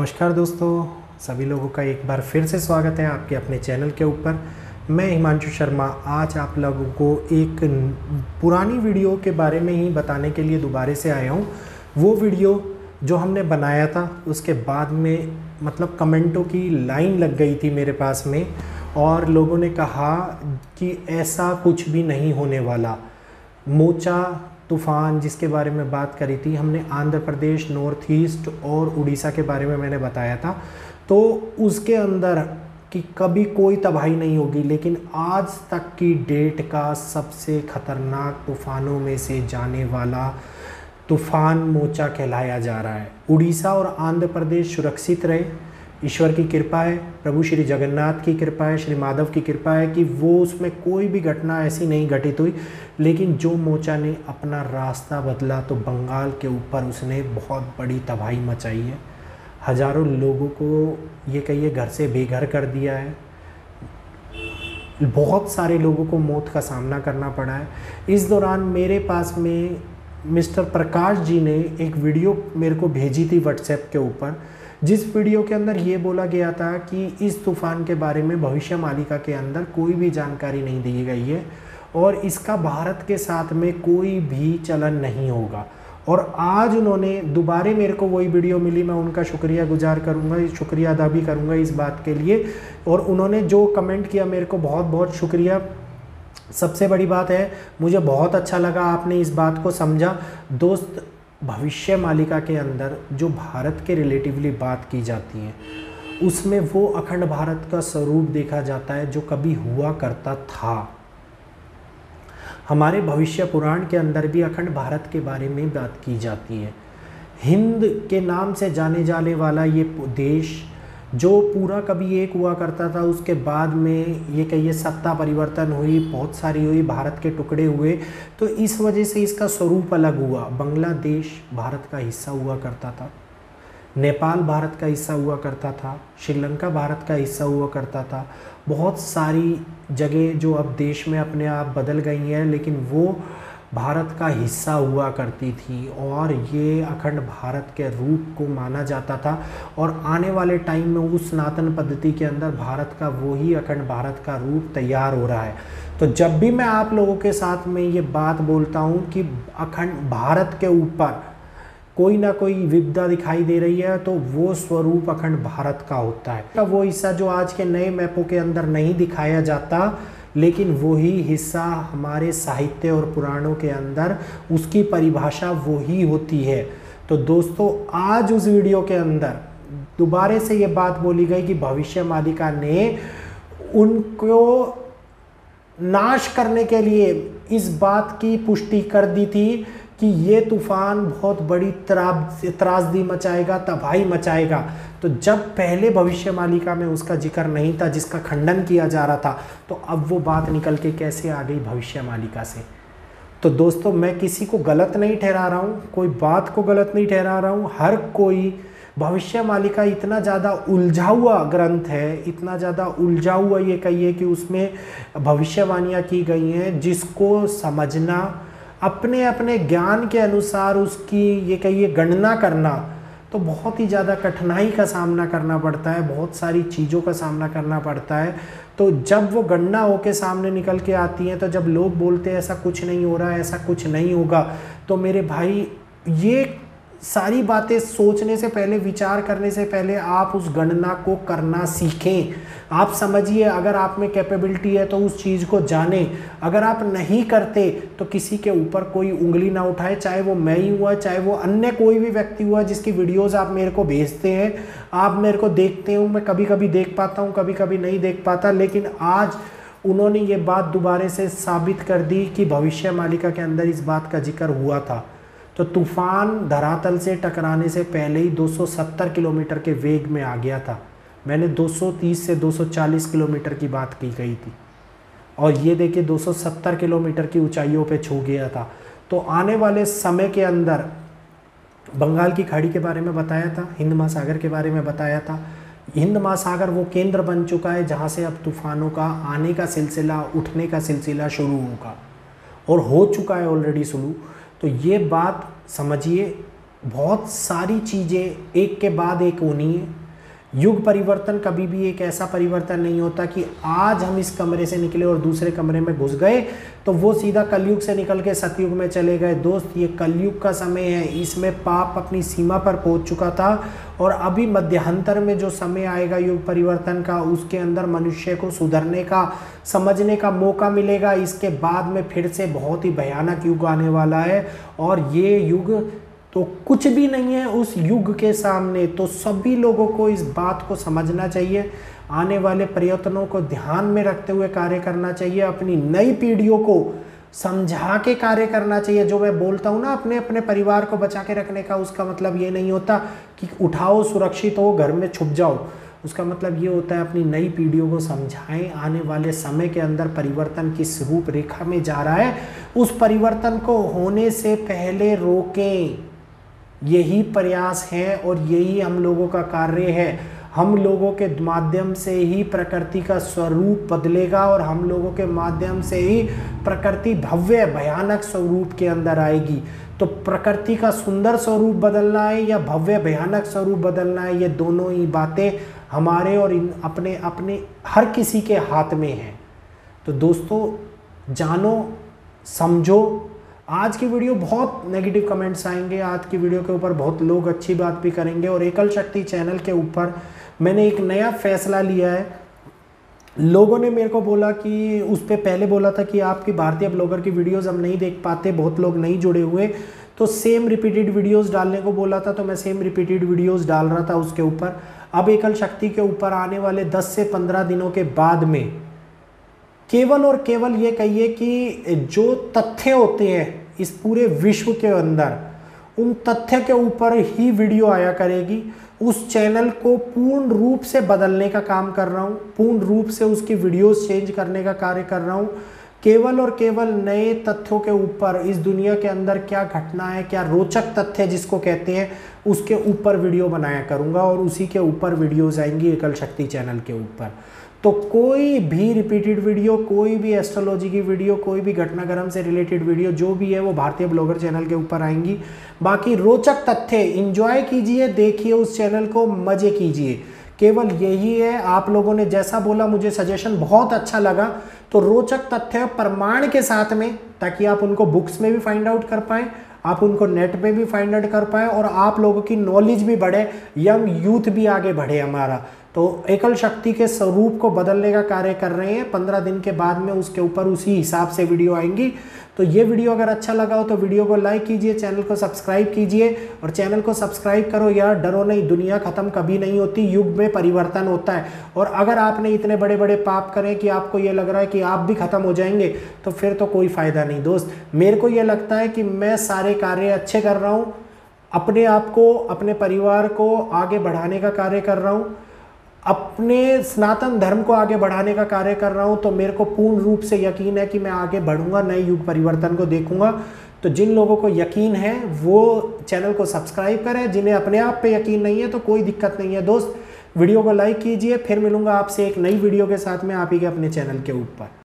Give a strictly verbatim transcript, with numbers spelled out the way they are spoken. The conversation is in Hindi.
नमस्कार दोस्तों, सभी लोगों का एक बार फिर से स्वागत है आपके अपने चैनल के ऊपर। मैं हिमांशु शर्मा आज आप लोगों को एक पुरानी वीडियो के बारे में ही बताने के लिए दोबारा से आया हूँ। वो वीडियो जो हमने बनाया था उसके बाद में मतलब कमेंटों की लाइन लग गई थी मेरे पास में, और लोगों ने कहा कि ऐसा कुछ भी नहीं होने वाला। मोचा तूफ़ान जिसके बारे में बात करी थी हमने, आंध्र प्रदेश, नॉर्थ ईस्ट और उड़ीसा के बारे में मैंने बताया था, तो उसके अंदर कि कभी कोई तबाही नहीं होगी। लेकिन आज तक की डेट का सबसे ख़तरनाक तूफ़ानों में से जाने वाला तूफ़ान मोचा कहलाया जा रहा है। उड़ीसा और आंध्र प्रदेश सुरक्षित रहे, ईश्वर की कृपा है, प्रभु श्री जगन्नाथ की कृपा है, श्री माधव की कृपा है कि वो उसमें कोई भी घटना ऐसी नहीं घटित हुई। लेकिन जो मोचा ने अपना रास्ता बदला तो बंगाल के ऊपर उसने बहुत बड़ी तबाही मचाई है। हज़ारों लोगों को ये कहिए घर से बेघर कर दिया है, बहुत सारे लोगों को मौत का सामना करना पड़ा है। इस दौरान मेरे पास में मिस्टर प्रकाश जी ने एक वीडियो मेरे को भेजी थी व्हाट्सएप के ऊपर, जिस वीडियो के अंदर ये बोला गया था कि इस तूफ़ान के बारे में भविष्य मालिका के अंदर कोई भी जानकारी नहीं दी गई है और इसका भारत के साथ में कोई भी चलन नहीं होगा। और आज उन्होंने दोबारा मेरे को वही वीडियो मिली, मैं उनका शुक्रिया गुजार करूँगा, शुक्रिया अदा भी करूँगा इस बात के लिए। और उन्होंने जो कमेंट किया मेरे को बहुत बहुत शुक्रिया। सबसे बड़ी बात है, मुझे बहुत अच्छा लगा आपने इस बात को समझा। दोस्त, भविष्य मालिका के अंदर जो भारत के रिलेटिवली बात की जाती है उसमें वो अखंड भारत का स्वरूप देखा जाता है जो कभी हुआ करता था। हमारे भविष्य पुराण के अंदर भी अखंड भारत के बारे में बात की जाती है। हिंद के नाम से जाने जाने वाला ये देश जो पूरा कभी एक हुआ करता था, उसके बाद में ये कहिए सत्ता परिवर्तन हुई, बहुत सारी हुई, भारत के टुकड़े हुए, तो इस वजह से इसका स्वरूप अलग हुआ। बांग्लादेश भारत का हिस्सा हुआ करता था, नेपाल भारत का हिस्सा हुआ करता था, श्रीलंका भारत का हिस्सा हुआ करता था। बहुत सारी जगह जो अब देश में अपने आप बदल गई हैं, लेकिन वो भारत का हिस्सा हुआ करती थी और ये अखंड भारत के रूप को माना जाता था। और आने वाले टाइम में उस सनातन पद्धति के अंदर भारत का वही अखंड भारत का रूप तैयार हो रहा है। तो जब भी मैं आप लोगों के साथ में ये बात बोलता हूँ कि अखंड भारत के ऊपर कोई ना कोई विपदा दिखाई दे रही है, तो वो स्वरूप अखंड भारत का होता है। वो हिस्सा जो आज के नए मैपों के अंदर नहीं दिखाया जाता, लेकिन वही हिस्सा हमारे साहित्य और पुराणों के अंदर उसकी परिभाषा वही होती है। तो दोस्तों, आज उस वीडियो के अंदर दोबारा से ये बात बोली गई कि भविष्य मालिका ने उनको नाश करने के लिए इस बात की पुष्टि कर दी थी कि ये तूफ़ान बहुत बड़ी त्रासदी मचाएगा, तबाही मचाएगा। तो जब पहले भविष्य मालिका में उसका जिक्र नहीं था, जिसका खंडन किया जा रहा था, तो अब वो बात निकल के कैसे आ गई भविष्य मालिका से। तो दोस्तों, मैं किसी को गलत नहीं ठहरा रहा हूँ, कोई बात को गलत नहीं ठहरा रहा हूँ। हर कोई भविष्य मालिका इतना ज़्यादा उलझा हुआ ग्रंथ है, इतना ज़्यादा उलझा हुआ ये कहिए कि उसमें भविष्यवाणियाँ की गई हैं, जिसको समझना, अपने अपने ज्ञान के अनुसार उसकी ये कहिए गणना करना, तो बहुत ही ज़्यादा कठिनाई का सामना करना पड़ता है, बहुत सारी चीज़ों का सामना करना पड़ता है। तो जब वो गणना होके सामने निकल के आती हैं, तो जब लोग बोलते हैं ऐसा कुछ नहीं हो रहा है, ऐसा कुछ नहीं होगा, तो मेरे भाई ये सारी बातें सोचने से पहले, विचार करने से पहले आप उस गणना को करना सीखें। आप समझिए, अगर आप में कैपेबिलिटी है तो उस चीज़ को जानें। अगर आप नहीं करते तो किसी के ऊपर कोई उंगली ना उठाए, चाहे वो मैं ही हुआ, चाहे वो अन्य कोई भी व्यक्ति हुआ जिसकी वीडियोस आप मेरे को भेजते हैं, आप मेरे को देखते हो। मैं कभी कभी देख पाता हूँ, कभी कभी नहीं देख पाता, लेकिन आज उन्होंने ये बात दोबारा से साबित कर दी कि भविष्य मालिका के अंदर इस बात का जिक्र हुआ था। तो तूफ़ान धरातल से टकराने से पहले ही दो सौ सत्तर किलोमीटर के वेग में आ गया था। मैंने दो सौ तीस से दो सौ चालीस किलोमीटर की बात की गई थी, और ये देखिए दो सौ सत्तर किलोमीटर की ऊंचाइयों पे छू गया था। तो आने वाले समय के अंदर बंगाल की खाड़ी के बारे में बताया था, हिंद महासागर के बारे में बताया था। हिंद महासागर वो केंद्र बन चुका है जहाँ से अब तूफ़ानों का आने का सिलसिला, उठने का सिलसिला शुरू होगा, और हो चुका है ऑलरेडी शुरू। तो ये बात समझिए, बहुत सारी चीज़ें एक के बाद एक होनी है। युग परिवर्तन कभी भी एक ऐसा परिवर्तन नहीं होता कि आज हम इस कमरे से निकले और दूसरे कमरे में घुस गए तो वो सीधा कलयुग से निकल के सतयुग में चले गए। दोस्त, ये कलयुग का समय है, इसमें पाप अपनी सीमा पर पहुंच चुका था और अभी मध्यांतर में जो समय आएगा युग परिवर्तन का, उसके अंदर मनुष्य को सुधरने का, समझने का मौका मिलेगा। इसके बाद में फिर से बहुत ही भयानक युग आने वाला है और ये युग तो कुछ भी नहीं है उस युग के सामने। तो सभी लोगों को इस बात को समझना चाहिए, आने वाले प्रयत्नों को ध्यान में रखते हुए कार्य करना चाहिए, अपनी नई पीढ़ियों को समझा के कार्य करना चाहिए। जो मैं बोलता हूँ ना, अपने अपने परिवार को बचा के रखने का, उसका मतलब ये नहीं होता कि उठाओ, सुरक्षित हो, घर में छुप जाओ। उसका मतलब ये होता है अपनी नई पीढ़ियों को समझाएं, आने वाले समय के अंदर परिवर्तन किस रूप रेखा में जा रहा है, उस परिवर्तन को होने से पहले रोकें। यही प्रयास है और यही हम लोगों का कार्य है। हम लोगों के माध्यम से ही प्रकृति का स्वरूप बदलेगा और हम लोगों के माध्यम से ही प्रकृति भव्य भयानक स्वरूप के अंदर आएगी। तो प्रकृति का सुंदर स्वरूप बदलना है या भव्य भयानक स्वरूप बदलना है, ये दोनों ही बातें हमारे और इन अपने अपने हर किसी के हाथ में हैं। तो दोस्तों, जानो, समझो। आज की वीडियो बहुत नेगेटिव कमेंट्स आएंगे, आज की वीडियो के ऊपर बहुत लोग अच्छी बात भी करेंगे और एकल शक्ति चैनल के ऊपर मैंने एक नया फैसला लिया है। लोगों ने मेरे को बोला कि उस पर पहले बोला था कि आपकी भारतीय ब्लॉगर की वीडियोस हम नहीं देख पाते, बहुत लोग नहीं जुड़े हुए, तो सेम रिपीटेड वीडियोस डालने को बोला था, तो मैं सेम रिपीटेड वीडियोस डाल रहा था उसके ऊपर। अब एकल शक्ति के ऊपर आने वाले दस से पंद्रह दिनों के बाद में केवल और केवल ये कहिए कि जो तथ्य होते हैं इस पूरे विश्व के अंदर, उन तथ्य के ऊपर ही वीडियो आया करेगी। उस चैनल को पूर्ण रूप से बदलने का काम कर रहा हूँ, पूर्ण रूप से उसकी वीडियोस चेंज करने का कार्य कर रहा हूँ। केवल और केवल नए तथ्यों के ऊपर, इस दुनिया के अंदर क्या घटना है, क्या रोचक तथ्य जिसको कहते हैं, उसके ऊपर वीडियो बनाया करूँगा और उसी के ऊपर वीडियोज़ आएंगी एकल शक्ति चैनल के ऊपर। तो कोई भी रिपीटेड वीडियो, कोई भी एस्ट्रोलॉजी की वीडियो, कोई भी घटनाक्रम से रिलेटेड वीडियो जो भी है वो भारतीय ब्लॉगर चैनल के ऊपर आएंगी। बाकी रोचक तथ्य एंजॉय कीजिए, देखिए उस चैनल को, मज़े कीजिए। केवल यही है। आप लोगों ने जैसा बोला, मुझे सजेशन बहुत अच्छा लगा। तो रोचक तथ्य प्रमाण के साथ में, ताकि आप उनको बुक्स में भी फाइंड आउट कर पाएँ, आप उनको नेट पे भी फाइंड आउट कर पाएँ और आप लोगों की नॉलेज भी बढ़े, यंग यूथ भी आगे बढ़े हमारा। तो एकल शक्ति के स्वरूप को बदलने का कार्य कर रहे हैं। पंद्रह दिन के बाद में उसके ऊपर उसी हिसाब से वीडियो आएंगी। तो ये वीडियो अगर अच्छा लगा हो तो वीडियो को लाइक कीजिए, चैनल को सब्सक्राइब कीजिए और चैनल को सब्सक्राइब करो यार। डरो नहीं, दुनिया ख़त्म कभी नहीं होती, युग में परिवर्तन होता है। और अगर आपने इतने बड़े बड़े पाप करें कि आपको ये लग रहा है कि आप भी ख़त्म हो जाएंगे, तो फिर तो कोई फ़ायदा नहीं दोस्त। मेरे को ये लगता है कि मैं सारे कार्य अच्छे कर रहा हूँ, अपने आप को, अपने परिवार को आगे बढ़ाने का कार्य कर रहा हूँ, अपने सनातन धर्म को आगे बढ़ाने का कार्य कर रहा हूं। तो मेरे को पूर्ण रूप से यकीन है कि मैं आगे बढ़ूंगा, नए युग परिवर्तन को देखूंगा। तो जिन लोगों को यकीन है वो चैनल को सब्सक्राइब करें, जिन्हें अपने आप पे यकीन नहीं है तो कोई दिक्कत नहीं है दोस्त। वीडियो को लाइक कीजिए। फिर मिलूंगा आपसे एक नई वीडियो के साथ में आप ही के अपने चैनल के ऊपर।